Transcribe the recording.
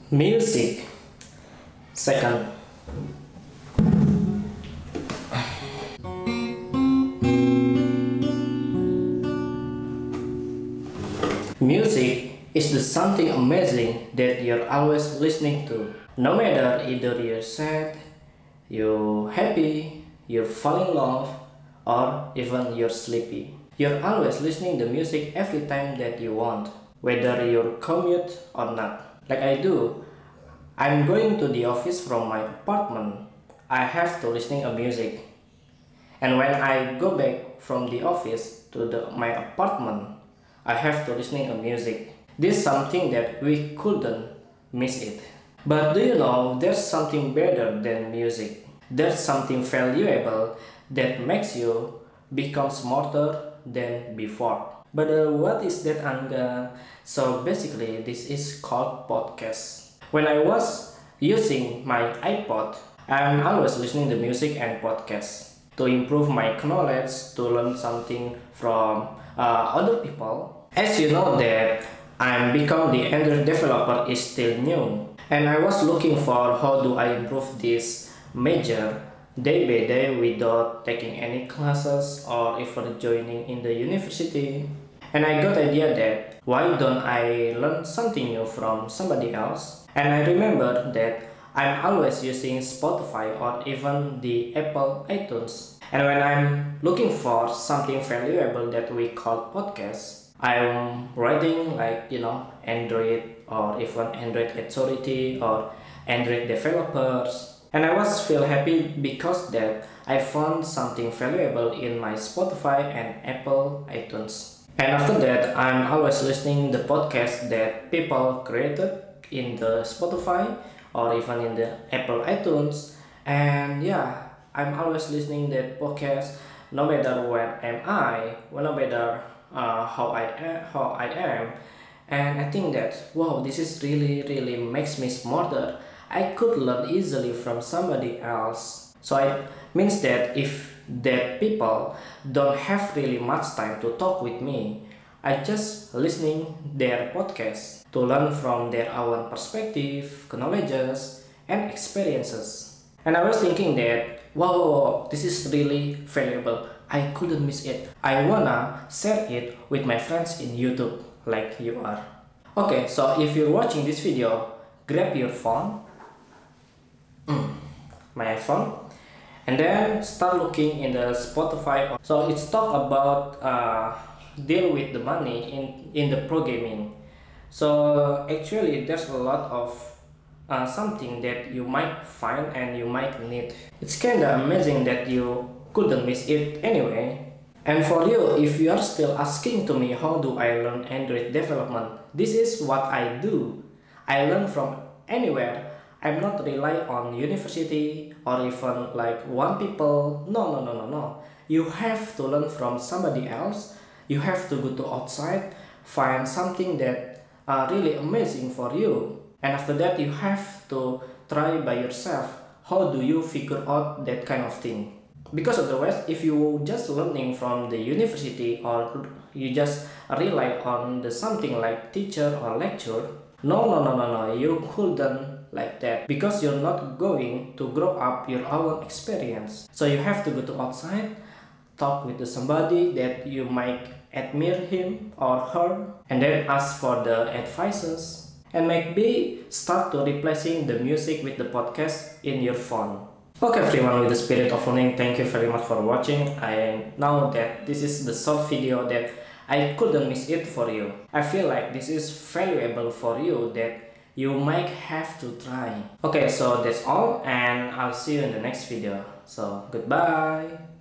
Music. Second, music is the something amazing that you're always listening to. No matter either you're sad, you're happy, you're falling in love, or even you're sleepy. You're always listening to music every time that you want, whether you commute or not. Like I do, I'm going to the office from my apartment. I have to listening to music. And when I go back from the office to my apartment, I have to listening to music. This is something that we couldn't miss it. But do you know there's something better than music? There's something valuable that makes you become smarter than before. But what is that, Angga? So basically, this is called podcast. When I was using my iPod, I'm always listening to music and podcasts to improve my knowledge, to learn something from other people. As you know that I'm become the Android developer is still new, and I was looking for how do I improve this major day by day without taking any classes or even joining in the university. And I got idea that why don't I learn something new from somebody else? And I remember that I'm always using Spotify or even the Apple iTunes. And when I'm looking for something valuable that we call podcast, I'm writing like Android or even Android authority or Android developers. And I was feel happy because that I found something valuable in my Spotify and Apple iTunes. And after that, I'm always listening the podcast that people created in the Spotify or even in the Apple iTunes. And yeah, I'm always listening that podcast no matter where am I, no matter how I am. And I think that wow, this is really makes me smarter. I could learn easily from somebody else. So it means that if that people don't have really much time to talk with me, I just listening their podcast to learn from their own perspective, knowledges, and experiences. And I was thinking that wow, this is really valuable. I couldn't miss it. I wanna share it with my friends in YouTube like you are. Okay, so if you're watching this video, grab your phone, my iPhone, and then start looking in the Spotify. So it's talk about deal with the money in the programming. So actually there's a lot of something that you might find and you might need. It's kinda amazing that you couldn't miss it anyway. And for you, if you are still asking to me how do I learn Android development, this is what I do. I learn from anywhere. I'm not rely on university or even like one people. No. You have to learn from somebody else. You have to go to outside, find something that really amazing for you. And after that, you have to try by yourself. How do you figure out that kind of thing? Because otherwise, if you just learning from the university or you just rely on the something like teacher or lecture, no, you couldn't like that because you're not going to grow up your own experience. So you have to go to outside, talk with somebody that you might admire him or her, and then ask for the advices, and maybe start to replacing the music with the podcast in your phone. Okay everyone, with the spirit of learning, thank you very much for watching. I know that this is the short video that I couldn't miss it for you. I feel like this is valuable for you that you might have to try. Okay, so that's all, and I'll see you in the next video. So goodbye.